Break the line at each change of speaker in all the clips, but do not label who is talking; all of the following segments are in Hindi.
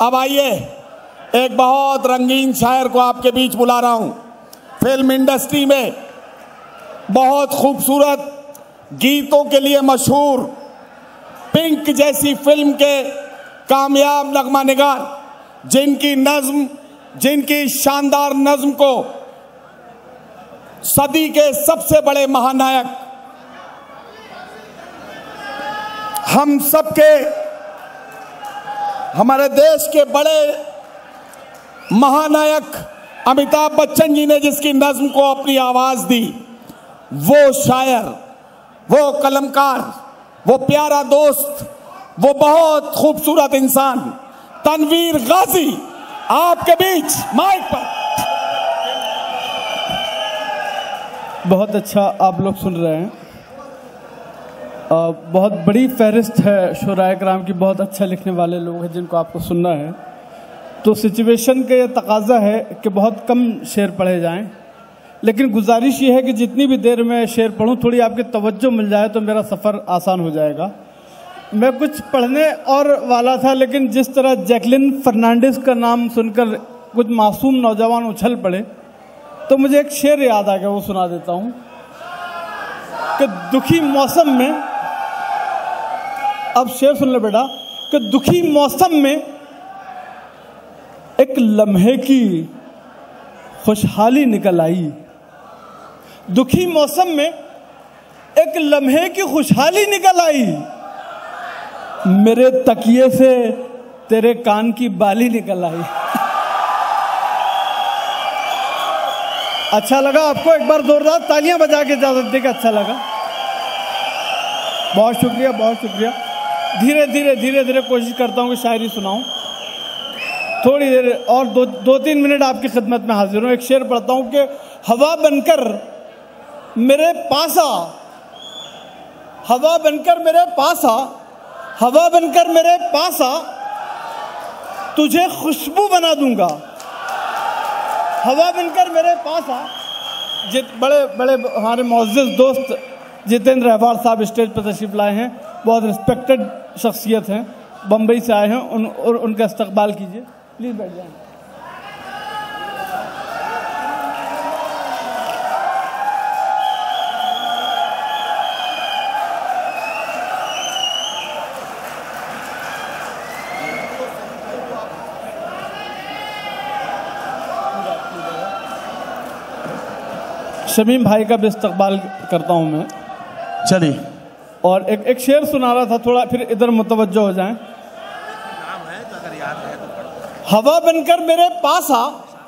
अब आइए, एक बहुत रंगीन शायर को आपके बीच बुला रहा हूं। फिल्म इंडस्ट्री में बहुत खूबसूरत गीतों के लिए मशहूर, पिंक जैसी फिल्म के कामयाब नगमा निगार, जिनकी शानदार नज्म को सदी के सबसे बड़े महानायक, हम सबके, हमारे देश के बड़े महानायक अमिताभ बच्चन जी ने जिसकी नज्म को अपनी आवाज दी, वो शायर, वो कलमकार, वो प्यारा दोस्त, वो बहुत खूबसूरत इंसान तनवीर गाजी आपके बीच माइक पर।
बहुत अच्छा आप लोग सुन रहे हैं। बहुत बड़ी फहरिस्त है शुराए कराम की, बहुत अच्छा लिखने वाले लोग हैं जिनको आपको सुनना है। तो सिचुएशन का ये तकाजा है कि बहुत कम शेर पढ़े जाएं, लेकिन गुजारिश ये है कि जितनी भी देर में शेर पढ़ूं थोड़ी आपकी तवज्जो मिल जाए तो मेरा सफ़र आसान हो जाएगा। मैं कुछ पढ़ने और वाला था, लेकिन जिस तरह जैकलिन फर्नांडिस का नाम सुनकर कुछ मासूम नौजवान उछल पड़े तो मुझे एक शेर याद आ गया, वो सुना देता हूँ कि दुखी मौसम में, अब शेर सुन ले बेटा, कि दुखी मौसम में एक लम्हे की खुशहाली निकल आई। दुखी मौसम में एक लम्हे की खुशहाली निकल आई, मेरे तकिए से तेरे कान की बाली निकल आई। अच्छा लगा आपको? एक बार जोरदार तालियां बजा के इजाजत देकर अच्छा लगा। बहुत शुक्रिया, बहुत शुक्रिया। धीरे धीरे कोशिश करता हूं कि शायरी सुनाऊं। थोड़ी देर और दो तीन मिनट आपकी खिदमत में हाजिर हूं। एक शेर पढ़ता हूं कि हवा बनकर मेरे पास आ, हवा बनकर मेरे पास आ, हवा बनकर मेरे पास आ, तुझे खुशबू बना दूंगा। हवा बनकर मेरे पास आ। बड़े हमारे मुअज़्ज़िज़ दोस्त जितेंद्र रहवार साहब स्टेज पर तशरीफ लाए हैं, बहुत रिस्पेक्टेड शख्सियत हैं, बम्बई से आए हैं, उनका इस्तकबाल कीजिए। प्लीज़ बैठ जाएं। शमीम भाई का भी इस्तकबाल करता हूं मैं।
चलिए,
और एक शेर सुना रहा था, थोड़ा फिर इधर मुतवज्जो हो जाएं। हवा बनकर मेरे पास आ,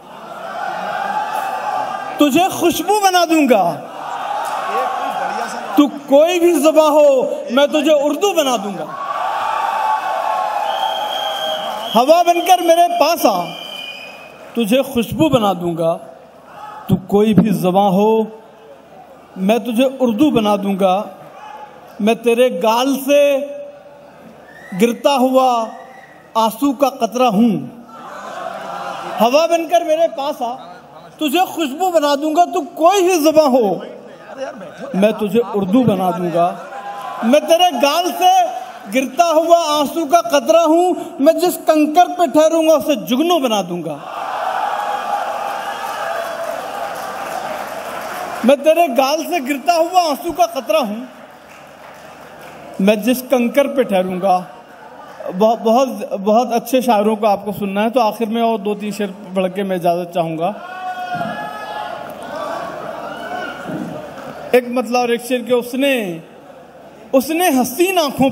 तुझे खुशबू बना दूंगा। तू कोई भी ज़ुबान हो, मैं तुझे उर्दू बना दूंगा। हवा बनकर मेरे पास आ, तुझे खुशबू बना दूंगा। तू कोई भी ज़बां हो, मैं तुझे उर्दू बना दूंगा। मैं तेरे गाल से गिरता हुआ आंसू का कतरा हूँ। हवा बनकर मेरे पास आ, तुझे खुशबू बना दूंगा। तू कोई भी ज़बां हो, मैं तुझे उर्दू बना दूंगा। मैं तेरे गाल से गिरता हुआ आंसू का कतरा हूँ। मैं जिस कंकर पे ठहरूंगा उसे जुगनू बना दूंगा। मैं तेरे गाल से गिरता हुआ आंसू का कतरा हूं, मैं जिस कंकर पे ठहरूंगा। बहुत अच्छे शायरों को आपको सुनना है, तो आखिर में और दो तीन शेर पढ़ के मैं इजाजत चाहूंगा। एक मतलब और एक शेर के उसने हसीन आंखों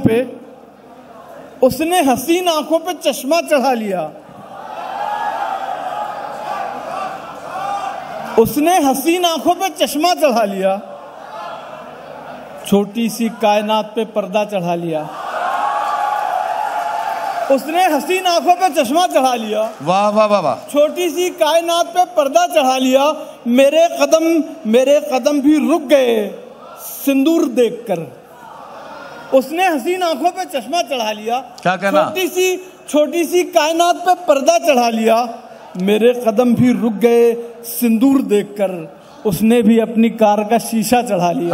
पे चश्मा चढ़ा लिया। उसने हसीन आंखों पे चश्मा चढ़ा लिया, छोटी सी कायनात पे पर्दा चढ़ा लिया। उसने हसीन आंखों पे चश्मा चढ़ा लिया,
वाह वाह वाह वाह,
छोटी सी कायनात पे पर्दा चढ़ा लिया। मेरे कदम भी रुक गए सिंदूर देखकर। उसने हसीन आंखों पे चश्मा चढ़ा लिया,
क्या कहना,
छोटी सी कायनात पे पर्दा चढ़ा लिया। मेरे कदम भी रुक गए सिंदूर देखकर। उसने भी अपनी कार का शीशा चढ़ा लिया।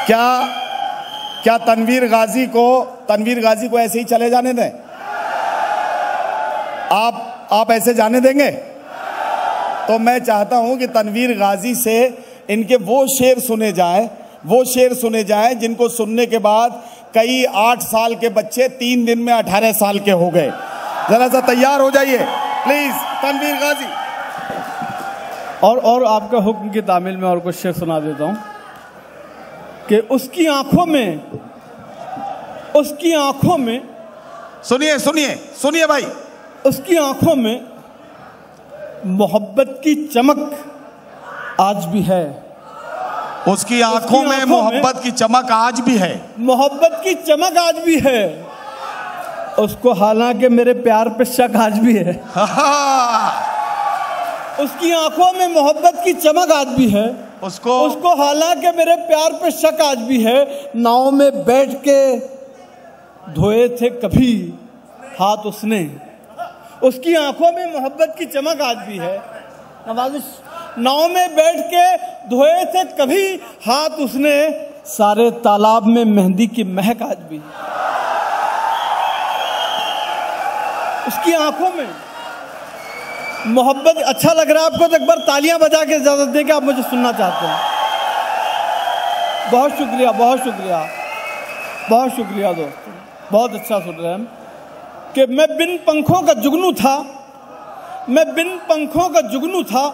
क्या तनवीर गाजी को ऐसे ही चले जाने दें? आप ऐसे जाने देंगे? तो मैं चाहता हूं कि तनवीर गाजी से इनके वो शेर सुने जाएं जिनको सुनने के बाद कई 8 साल के बच्चे 3 दिन में 18 साल के हो गए। जरा सा तैयार हो जाइए प्लीज तनवीर गाजी।
और आपका हुक्म की तामील में और कुछ शेर सुना देता हूं कि उसकी आंखों में
सुनिए भाई,
उसकी आंखों में मोहब्बत की चमक आज भी है।
उसकी आंखों में मोहब्बत की चमक आज भी है।
मोहब्बत की चमक आज भी है। उसको हालांकि मेरे प्यार पे शक आज भी है। उसकी आंखों में मोहब्बत की चमक आज भी है। उसको हालांकि मेरे प्यार पे शक आज भी है। नाव में बैठ के धोए थे कभी हाथ उसने। उसकी आंखों में मोहब्बत की चमक आज भी है। नवाजिश, नाव में बैठ के धोए थे कभी हाथ उसने। सारे तालाब में मेहंदी की महक आज भी है। उसकी आंखों में मोहब्बत। अच्छा लग रहा है आपको तो एक बार तालियां बजा के इजाजत दें कि आप मुझे सुनना चाहते हैं। बहुत शुक्रिया दोस्तों, बहुत अच्छा सुन रहे हैं। कि मैं बिन पंखों का जुगनू था,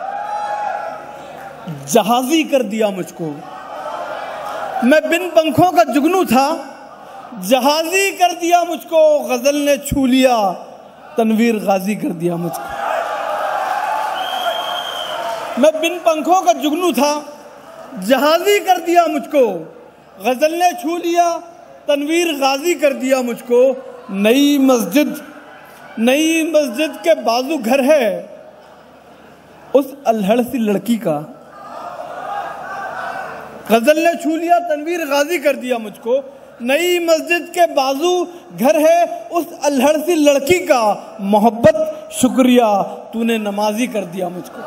जहाजी कर दिया मुझको। मैं बिन पंखों का जुगनू था, जहाजी कर दिया मुझको। गजल ने छू लिया, तनवीर गाजी कर दिया मुझको। मैं बिन पंखों का जुगनू था, जहाजी कर दिया मुझको। गजल ने छू लिया, तनवीर गाजी कर दिया मुझको। नई मस्जिद के बाजू घर है उस अल्हड़ सी लड़की का। गजल ने छू लिया, तनवीर गाजी कर दिया मुझको। नई मस्जिद के बाजू घर है उस अल्हड़ सी लड़की का। मोहब्बत शुक्रिया, तूने नमाजी कर दिया मुझको।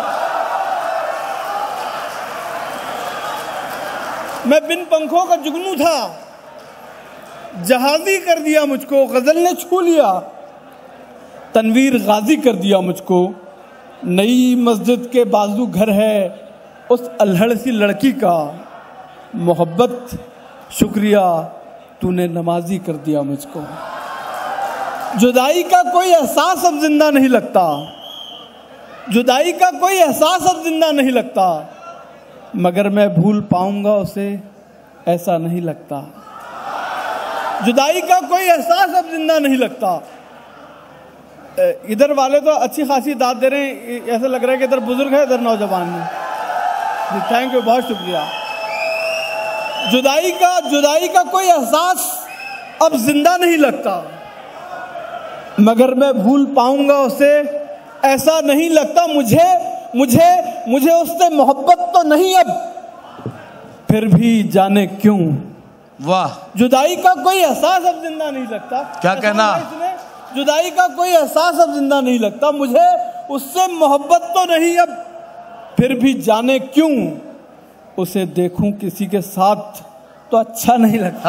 मैं बिन पंखों का जुगनू था, जहाजी कर दिया मुझको। गजल ने छू लिया, तनवीर गाजी कर दिया मुझको। नई मस्जिद के बाजू घर है उस अल्हड़ सी लड़की का। मोहब्बत शुक्रिया, तूने नमाजी कर दिया मुझको। जुदाई का कोई एहसास अब जिंदा नहीं लगता। जुदाई का कोई एहसास अब जिंदा नहीं लगता। मगर मैं भूल पाऊंगा उसे, ऐसा नहीं लगता। जुदाई का कोई एहसास अब जिंदा नहीं लगता। इधर वाले तो अच्छी खासी दाद दे रहे हैं। ऐसा लग रहा है कि इधर बुजुर्ग है, इधर नौजवान है। थैंक यू, बहुत शुक्रिया। जुदाई का कोई एहसास अब जिंदा नहीं लगता। मगर मैं भूल पाऊंगा उसे, ऐसा नहीं लगता। मुझे उससे मोहब्बत तो नहीं अब, फिर भी जाने क्यों।
वाह,
जुदाई का कोई एहसास अब जिंदा नहीं लगता।
क्या कहना?
जुदाई का कोई एहसास अब जिंदा नहीं लगता। मुझे उससे मोहब्बत तो नहीं अब, फिर भी जाने क्यों उसे देखूं किसी के साथ तो अच्छा नहीं लगता।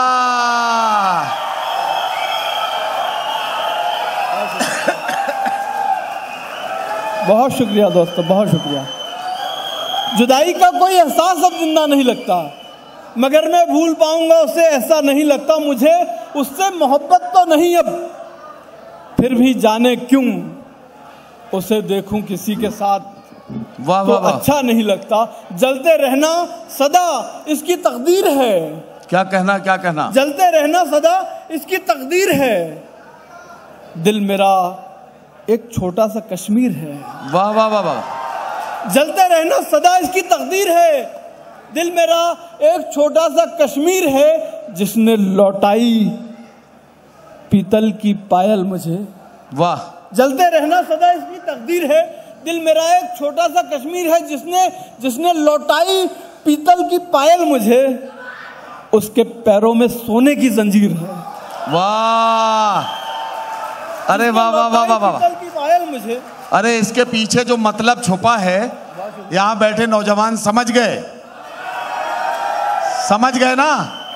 बहुत शुक्रिया दोस्तों, बहुत शुक्रिया। जुदाई का कोई एहसास अब जिंदा नहीं लगता। मगर मैं भूल पाऊंगा उसे, ऐसा नहीं लगता। मुझे उससे मोहब्बत तो नहीं अब, फिर भी जाने क्यों उसे देखूं किसी के साथ
वाह
तो
वाह वाह।
अच्छा नहीं लगता। जलते रहना सदा इसकी तकदीर है।
क्या कहना?
जलते रहना सदा इसकी तकदीर है। दिल मेरा एक छोटा सा कश्मीर है।
वाह वाह वाह वाह।
जलते रहना सदा इसकी तकदीर है। दिल मेरा एक छोटा सा कश्मीर है, जिसने लौटाई पीतल की पायल मुझे।
वाह।
जलते रहना सदा इसकी तकदीर है। दिल मेरा एक छोटा सा कश्मीर है, जिसने लौटाई पीतल की पायल मुझे। उसके पैरों में सोने की जंजीर है।
वाह, अरे वाह वाह वाह वाह वाह।
पीतल की पायल मुझे।
अरे इसके पीछे जो मतलब छुपा है, यहाँ बैठे नौजवान समझ गए। समझ गए ना?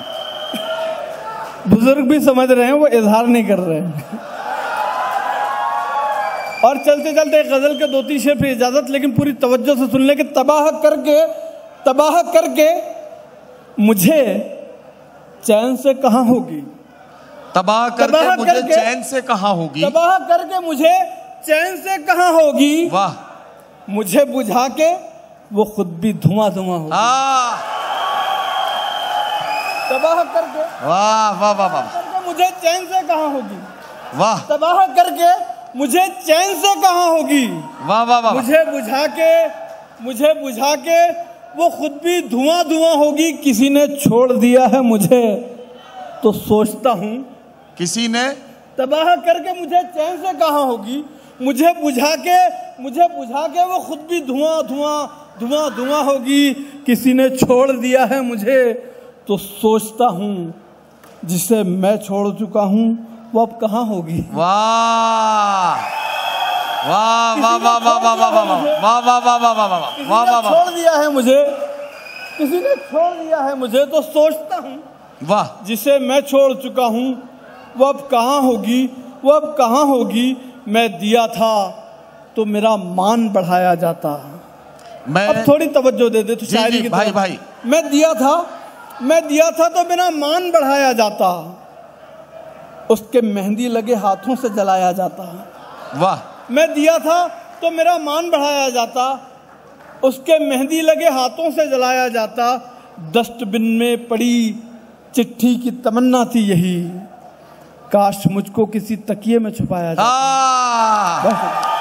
बुजुर्ग भी समझ रहे हैं, वो इजहार नहीं कर रहे हैं। और चलते चलते गजल के 2-3 शेर पे इजाजत, लेकिन पूरी तवज्जो से सुन ले कि तबाह करके मुझे चैन से कहाँ होगी,
तबाह करके मुझे चैन से कहाँ होगी,
तबाह करके मुझे चैन से कहाँ होगी,
वाह,
मुझे बुझा के वो खुद भी धुआं होगी। तबाह करके,
वाह वाह वाह वाह,
करके मुझे चैन से कहाँ होगी,
वाह,
तबाह करके मुझे चैन से कहाँ होगी,
वाह वाह वाह,
मुझे बुझा के वो खुद भी धुआं होगी। किसी ने छोड़ दिया है मुझे तो सोचता हूँ,
किसी ने
तबाह करके मुझे चैन से कहाँ होगी, मुझे बुझा के वो खुद भी धुआं होगी। किसी ने छोड़ दिया है मुझे तो सोचता हूँ, जिसे मैं छोड़ चुका हूँ वो अब कहाँ होगी।
वाह वाह वाह वाह वाह वाह वाह वाह वाह वाह वाह वाह वाह वाह वाह वाह,
छोड़ दिया है मुझे, किसी ने छोड़ दिया है मुझे तो सोचता हूँ,
वाह, जिसे
मैं छोड़ चुका हूँ वो अब कहाँ होगी। मैं दिया था तो मेरा मान बढ़ाया जाता।
मैं
अब थोड़ी तवज्जो दे तो शायरी की
भाई,
मैं दिया था तो मेरा मान बढ़ाया जाता, उसके मेहंदी लगे हाथों से जलाया जाता।
वाह,
मैं दिया था तो मेरा मान बढ़ाया जाता, उसके मेहंदी लगे हाथों से जलाया जाता। डस्टबिन में पड़ी चिट्ठी की तमन्ना थी यही, काश मुझको किसी तकिए में छुपाया जाता।